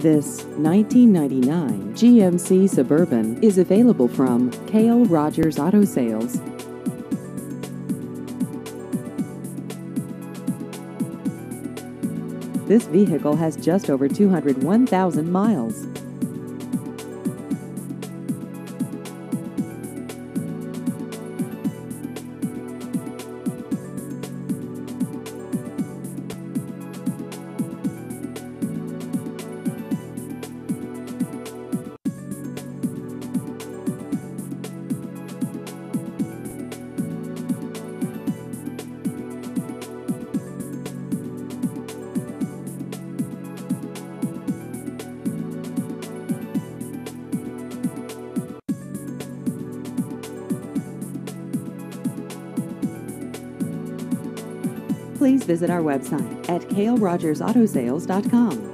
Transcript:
This 1999 GMC Suburban is available from Cale Rogers Auto Sales. This vehicle has just over 201,000 miles. Please visit our website at CaleRogersAutosales.com.